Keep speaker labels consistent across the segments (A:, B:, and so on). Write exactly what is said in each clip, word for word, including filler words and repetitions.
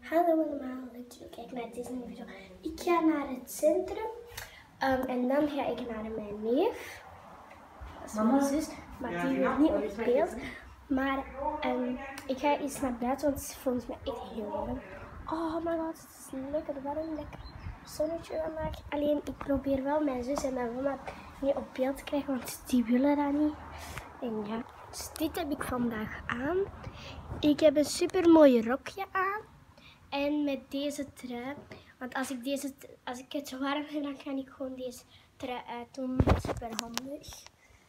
A: Hallo allemaal, leuk dat jullie kijken naar deze nieuwe video. Ik ga naar het centrum um, en dan ga ik naar mijn neef. Dat is mijn zus, maar ja, die wordt niet op beeld. Maar um, ik ga eens naar buiten, want het is volgens mij echt heel warm. Oh my god, het is lekker warm, lekker zonnetje aan maken. Alleen ik probeer wel mijn zus en mijn mama niet op beeld te krijgen, want die willen dat niet. En ja, dus dit heb ik vandaag aan. Ik heb een super mooi rokje aan. En met deze trui, want als ik, deze, als ik het warm heb, dan kan ik gewoon deze trui uitdoen. Super handig.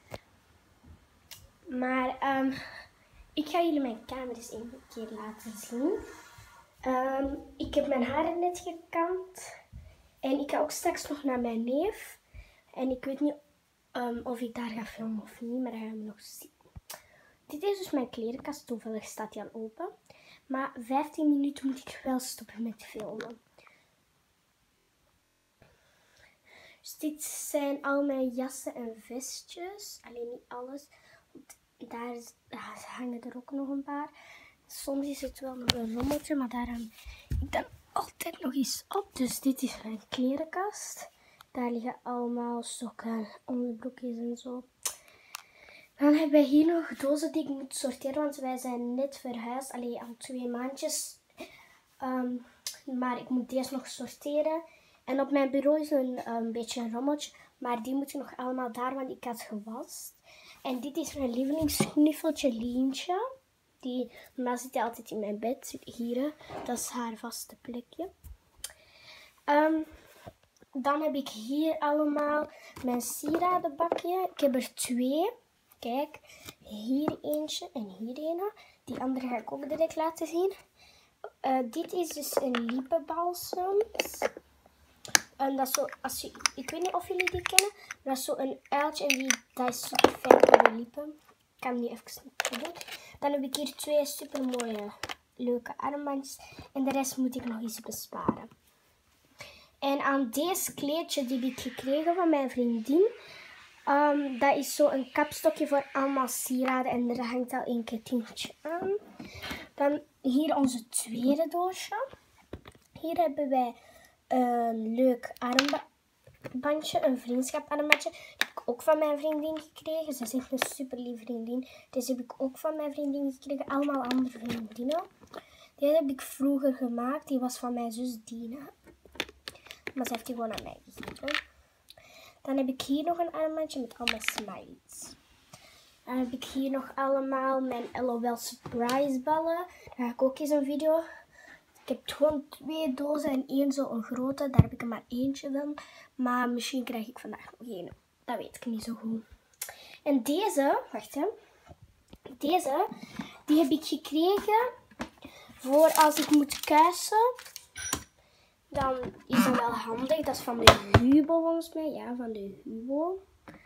A: Maar um, ik ga jullie mijn kamer eens een keer laten zien. Um, ik heb mijn haren net gekamd. En ik ga ook straks nog naar mijn neef. En ik weet niet um, of ik daar ga filmen of niet, maar dat gaan we nog zien. Dit is dus mijn klerenkast. Toevallig staat die al open. Maar vijftien minuten moet ik wel stoppen met filmen. Dus dit zijn al mijn jassen en vestjes. Alleen niet alles. Want daar, is, daar hangen er ook nog een paar. Soms is het wel nog een rommeltje. Maar daar hang ik dan altijd nog eens op. Dus dit is mijn klerenkast. Daar liggen allemaal sokken, onderbroekjes en zo. Dan hebben we hier nog dozen die ik moet sorteren, want wij zijn net verhuisd. Alleen al twee maandjes. Um, maar ik moet deze nog sorteren. En op mijn bureau is een, een beetje een rommeltje. Maar die moeten nog allemaal daar, want ik had gewast. En dit is mijn lievelingsknuffeltje Lientje. Die, normaal zit hij altijd in mijn bed. Hier, dat is haar vaste plekje. Um, dan heb ik hier allemaal mijn sieradenbakje. Ik heb er twee. Kijk, hier eentje en hier een. Die andere ga ik ook direct laten zien. Uh, dit is dus een lippenbalsem. En dat is zo, als je, ik weet niet of jullie die kennen. Maar dat is zo een uiltje en die, dat is super fijn voor de lippen. Ik kan die even doen. Dan heb ik hier twee super mooie, leuke armbandjes. En de rest moet ik nog eens besparen. En aan deze kleedje die heb ik gekregen van mijn vriendin. Um, dat is zo een kapstokje voor allemaal sieraden en er hangt al een kettingetje aan. Dan hier onze tweede doosje. Hier hebben wij een leuk armbandje, een vriendschaparmbandje. Dat heb ik ook van mijn vriendin gekregen. Ze is echt een super lieve vriendin. Deze heb ik ook van mijn vriendin gekregen. Allemaal andere vriendinnen. Deze heb ik vroeger gemaakt. Die was van mijn zus Dina. Maar ze heeft die gewoon aan mij gegeven. Dan heb ik hier nog een armbandje met allemaal smileys. Dan heb ik hier nog allemaal mijn LOL surprise ballen. Daar ga ik ook eens een video. Ik heb gewoon twee dozen en één zo'n grote. Daar heb ik er maar eentje van. Maar misschien krijg ik vandaag nog één. Dat weet ik niet zo goed. En deze, wacht hè. Deze, die heb ik gekregen voor als ik moet kuisen. Dan is het wel handig. Dat is van de Hubo volgens mij. Ja, van de Hubo.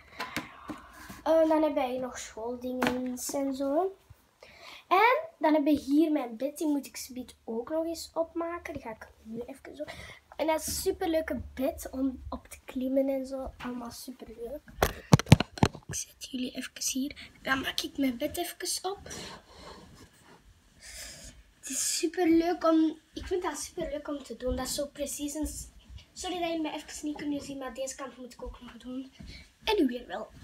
A: Uh, dan hebben wij nog schooldingen en zo. En dan hebben we hier mijn bed. Die moet ik zometeen ook nog eens opmaken. Die ga ik nu even zo. En dat is een super leuke bed om op te klimmen en zo. Allemaal super leuk. Ik zet jullie even hier. Dan maak ik mijn bed even op. Het is super leuk om, ik vind dat super leuk om te doen. Dat is zo precies een, sorry dat jullie mij even niet kunnen zien, maar deze kant moet ik ook nog doen. En nu weer wel.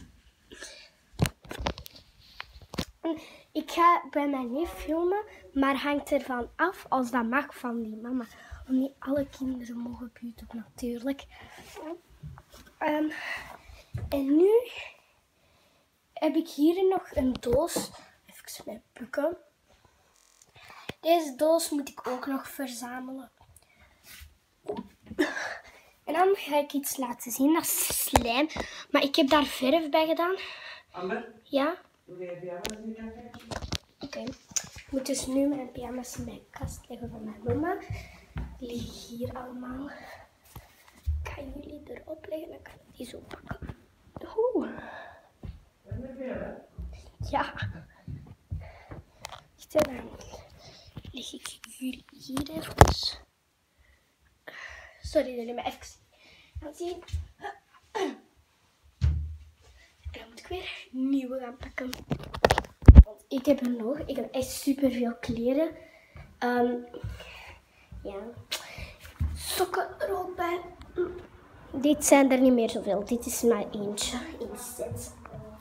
A: En ik ga bij mijn neef filmen, maar hangt ervan af als dat mag van die mama. Want niet alle kinderen mogen op YouTube natuurlijk. Um, en nu heb ik hier nog een doos. Even mijn bukken. Deze doos moet ik ook nog verzamelen. En dan ga ik iets laten zien. Dat is slijm. Maar ik heb daar verf bij gedaan.
B: Amber?
A: Ja?
B: Wil jij pyjama's in de kast?
A: Oké. Ik moet dus nu mijn pyjama's in mijn kast leggen van mijn mama. Die liggen hier allemaal. Ik ga jullie erop leggen. Dan kan ik die zo pakken. Oeh. Ja. Stel dan. Leg ik jullie hier even. Sorry dat jullie me even gaan zien. En dan moet ik weer nieuwe gaan pakken. Want ik heb er nog. Ik heb echt super veel kleren. Um, Ja. Sokken er ook bij. Dit zijn er niet meer zoveel. Dit is maar eentje in set.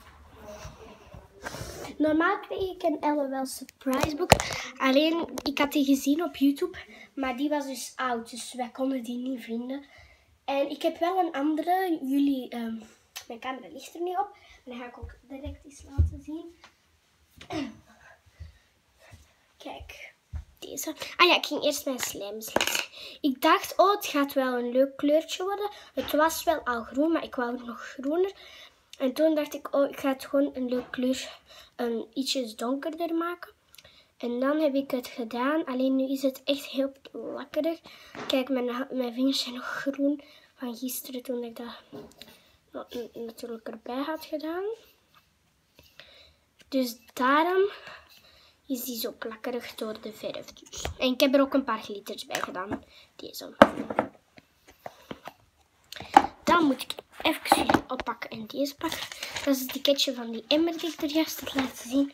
A: Normaal kreeg ik een L O L surprise book. Alleen, ik had die gezien op YouTube. Maar die was dus oud. Dus wij konden die niet vinden. En ik heb wel een andere. Jullie, um, mijn camera ligt er nu op. En dan ga ik ook direct eens laten zien. Kijk. Deze. Ah ja, ik ging eerst mijn slijm laten. Ik dacht, oh, het gaat wel een leuk kleurtje worden. Het was wel al groen, maar ik wou het nog groener. En toen dacht ik, oh, ik ga het gewoon een leuk kleur, um, ietsjes donkerder maken. En dan heb ik het gedaan. Alleen nu is het echt heel plakkerig. Kijk, mijn, mijn vingers zijn nog groen van gisteren toen ik dat natuurlijk erbij had gedaan. Dus daarom is die zo plakkerig door de verf. Dus. En ik heb er ook een paar glitters bij gedaan. Deze. Dan moet ik even hier oppakken en deze pakken. Dat is het ticketje van die emmer die ik er juist heb laten zien.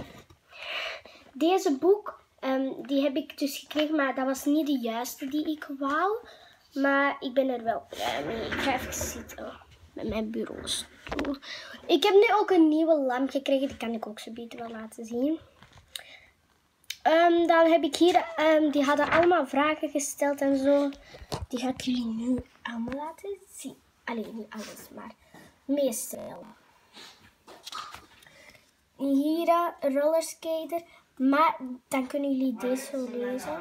A: Deze boek, um, die heb ik dus gekregen, maar dat was niet de juiste die ik wou. Maar ik ben er wel blij mee. Ik ga even zitten met mijn bureaustoel. Ik heb nu ook een nieuwe lamp gekregen. Die kan ik ook zo beter wel laten zien. Um, dan heb ik hier, um, die hadden allemaal vragen gesteld en zo. Die ga ik jullie nu allemaal laten zien. Alleen niet alles, maar meestal. Hier een rollerskater. Maar dan kunnen jullie deze zo lezen.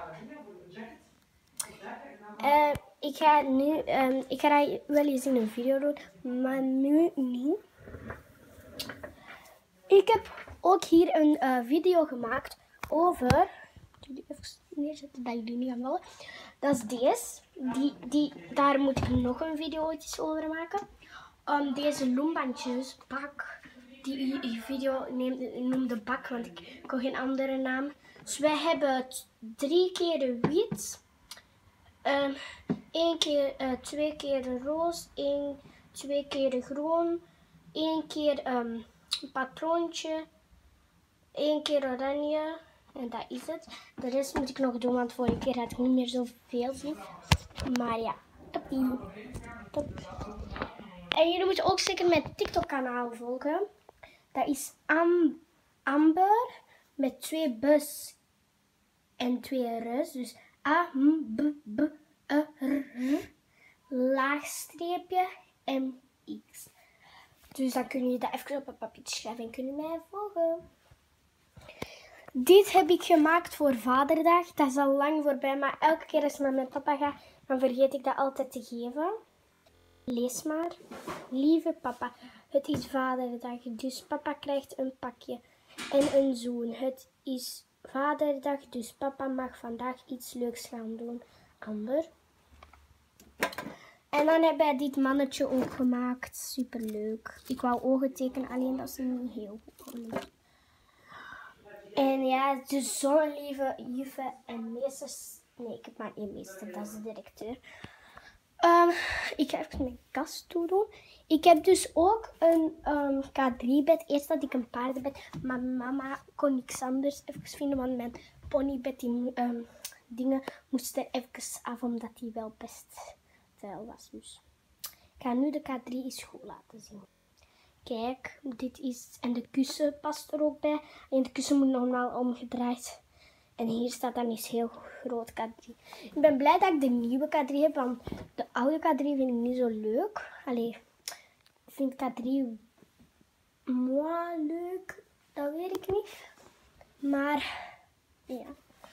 A: Uh, ik ga nu, um, ik ga dat wel eens in een video doen, maar nu niet. Ik heb ook hier een uh, video gemaakt over, ik jullie even neerzetten dat jullie niet gaan vallen. Dat is deze. Die, die, daar moet ik nog een video over maken. Um, deze loembandjes bak. Die, die video noemde bak, want ik kon geen andere naam. Dus wij hebben drie keer wit. Um, één keer, uh, twee keer roos. Één, twee keer groen. Eén keer um, een patroontje. Één keer oranje. En dat is het. De rest moet ik nog doen, want vorige keer had ik niet meer zoveel zien. Maar ja. Toppie. Top. En jullie moeten ook zeker mijn TikTok kanaal volgen. Dat is Am Amber met twee b's en twee r's. Dus A, M, B, B, E, R, R, laagstreepje, M, X. Dus dan kun je dat even op een papiertje schrijven en kun je mij volgen. Dit heb ik gemaakt voor Vaderdag. Dat is al lang voorbij, maar elke keer als ik met mijn papa ga, dan vergeet ik dat altijd te geven. Lees maar. Lieve papa, het is Vaderdag, dus papa krijgt een pakje en een zoen. Het is Vaderdag, dus papa mag vandaag iets leuks gaan doen. Amber. En dan hebben wij dit mannetje ook gemaakt. Super leuk. Ik wou ogen tekenen, alleen dat is niet heel goed gemaakt. En ja, de zo'n lieve juffen en meesters. Nee, ik heb maar één meester, dat is de directeur. Um, ik ga even mijn kast toe doen. Ik heb dus ook een um, K drie bed. Eerst had ik een paardenbed, maar mama kon niks anders even vinden, want mijn ponybed die um, dingen moesten even af, omdat die wel best vuil was. Dus ik ga nu de K drie eens goed laten zien. Kijk, dit is, en de kussen past er ook bij. En de kussen moet normaal omgedraaid. En hier staat dan eens heel groot K drie. Ik ben blij dat ik de nieuwe K drie heb, want de oude K drie vind ik niet zo leuk. Allee, ik vind K drie mooi leuk, dat weet ik niet. Maar, ja.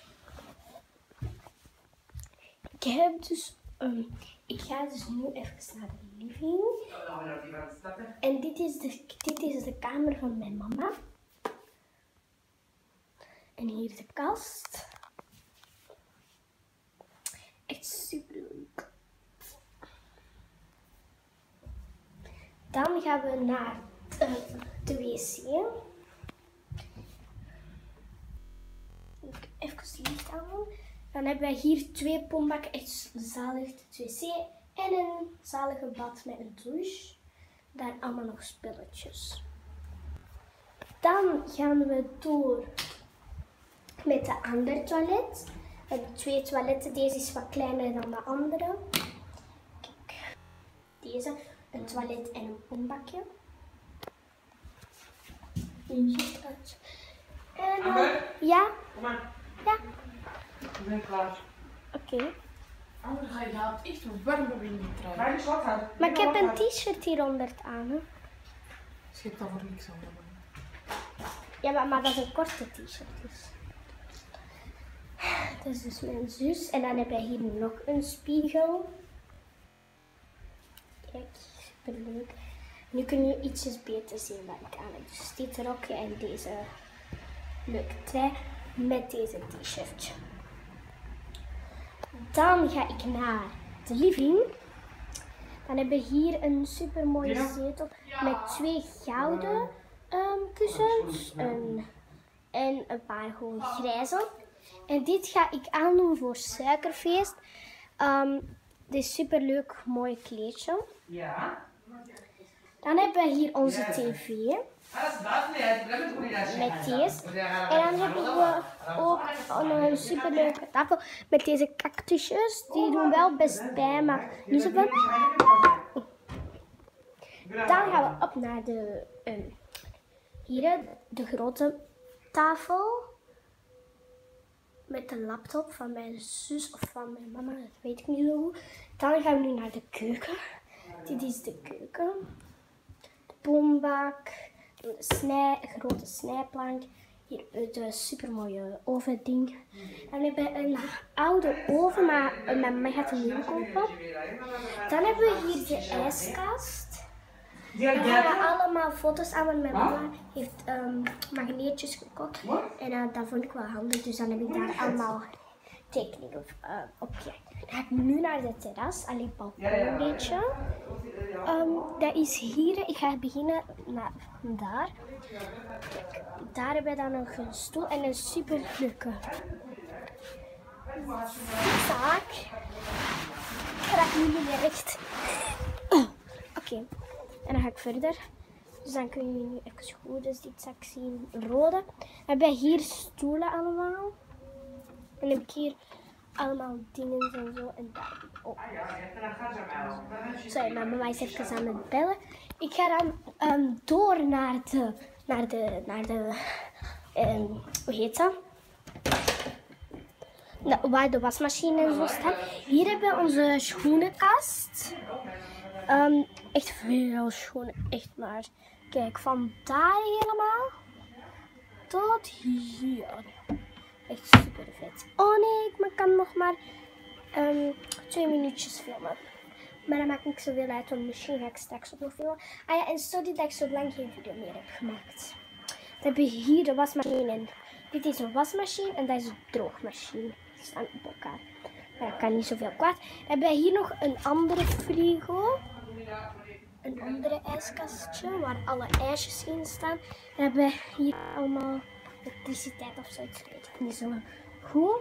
A: Ik heb dus, um, ik ga dus nu even naar de living. En dit is de, dit is de kamer van mijn mama. En hier de kast. Echt super leuk. Dan gaan we naar uh, de wc. Even licht aan doen. Dan hebben wij hier twee pombakken, echt zalig, het wc. En een zalige bad met een douche. Daar allemaal nog spulletjes. Dan gaan we door met de andere toilet. En twee toiletten. Deze is wat kleiner dan de andere. Kijk. Deze. Een toilet en een pompbakje. En dan...
B: Amber?
A: Ja?
B: Kom maar.
A: Ja.
B: Ik ben klaar.
A: Oké. Okay.
C: Anders ga je laat echt een warme wintertrui.
B: Waar is wat aan?
A: Maar ik heb een t-shirt hieronder aan. Hè?
C: Schip dat voor niks aan.
A: Ja, maar, maar dat is een korte t-shirt. Dus. Dat is dus mijn zus. En dan heb je hier nog een spiegel. Kijk, super leuk. Nu kun je ietsjes beter zien wat ik aan heb. Dus dit rokje en deze leuke trui met deze t-shirtje. Dan ga ik naar de living. Dan hebben we hier een super mooie
B: Ja.
A: zetel met twee gouden um, kussens en, en een paar gewoon grijze. En dit ga ik aandoen voor suikerfeest. Um, dit is super leuk, mooi kleedje.
B: Ja.
A: Dan hebben we hier onze tv. Met deze. En dan hebben we ook een superleuke tafel met deze cactusjes. Die doen wel best bij, maar niet zoveel. Dan gaan we op naar de, um, hier, de grote tafel. Met de laptop van mijn zus of van mijn mama, dat weet ik niet zo goed. Dan gaan we nu naar de keuken. Dit is de keuken. De bombak. Een snij, een grote snijplank. Hier de supermooie ovending. Dan hebben we een oude oven, maar mijn mama gaat een nieuwe kopen. Dan hebben we hier de ijskast. Daar gaan we allemaal foto's aan, want mijn mama heeft um, magneetjes gekocht. En uh, dat vond ik wel handig, dus dan heb ik daar allemaal tekeningen uh, op gelegd. Dan ga ik nu naar de terras, alleen balkon een beetje. Um, dat is hier, ik ga beginnen naar daar. Kijk, daar hebben we dan nog een stoel en een super leuke zaak. Ik raak nu niet meer recht. Oké. Okay. En dan ga ik verder. Dus dan kun je nu even goed dus dit zak zien. Rode. Dan hebben we hier stoelen allemaal. En dan heb ik hier allemaal dingen en zo. En daar heb ik ook. Sorry, mijn mama is even aan het bellen. Ik ga dan um, door naar de, naar de, naar de, um, hoe heet dat? Nou, waar de wasmachine en zo staat. Hier hebben we onze schoenenkast. Um, echt veel schoenen, echt maar. Kijk, van daar helemaal tot hier. Echt super vet. Oh nee, ik kan nog maar um, twee minuutjes filmen. Maar dat maakt niet zoveel uit, want misschien ga ik straks ook nog filmen. Ah ja, en sorry dat ik zo lang geen video meer heb gemaakt. Dan heb je hier de wasmachine. En dit is een wasmachine en dat is een droogmachine. Die staan op elkaar. Maar dat kan niet zoveel kwaad. Dan hebben we hier nog een andere frigo. Een andere ijskastje waar alle ijsjes in staan. Dan hebben we hier allemaal elektriciteit of zoiets. Ik weet het niet zo goed.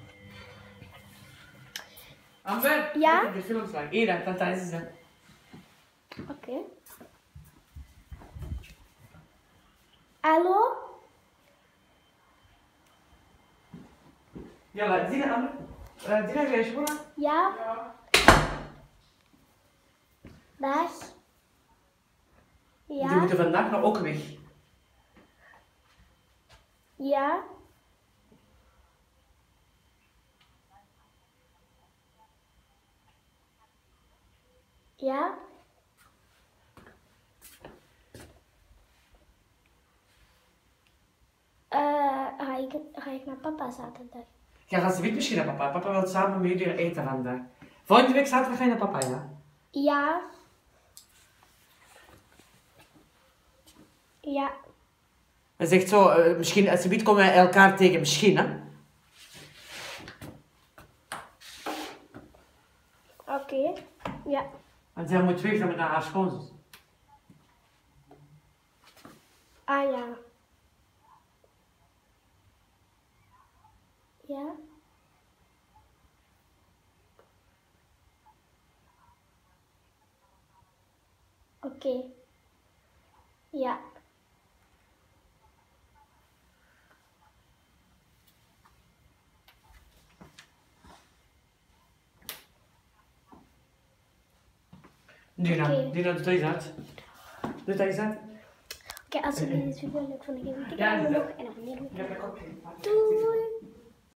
B: Amber?
A: Ja?
B: Ik heb de films lang. Hier, dat is het.
A: Oké. Okay. Hallo?
B: Ja, laat zien, Amber. Laat zien, ga je schoenen?
A: Ja? Dag.
B: Die
A: Ja?
B: moeten vandaag nog ook weg.
A: Ja? Ja? Uh, ga, ik, ga ik naar papa zaterdag?
B: Ja, ga ze weet misschien naar papa. Papa wil samen met jullie eten vandaag. Volgende week zaterdag ga je naar papa, ja?
A: Ja. Ja.
B: Hij zegt zo, uh, misschien als ze weet komen we elkaar tegen, misschien, hè?
A: Oké. Okay. Ja.
B: Want zij moet weg met naar haar schoonzus.
A: Ah ja. Ja. Oké. Okay. Ja.
B: Dina,
A: Oké.
B: Dina, doe deze dat. Doe deze dat.
A: Oké, als jullie dit video leuk vonden, geef een
B: Ja,
A: duimpje
B: dat-
A: omhoog en abonneer me.
B: Ja, dat komt.
A: Doei!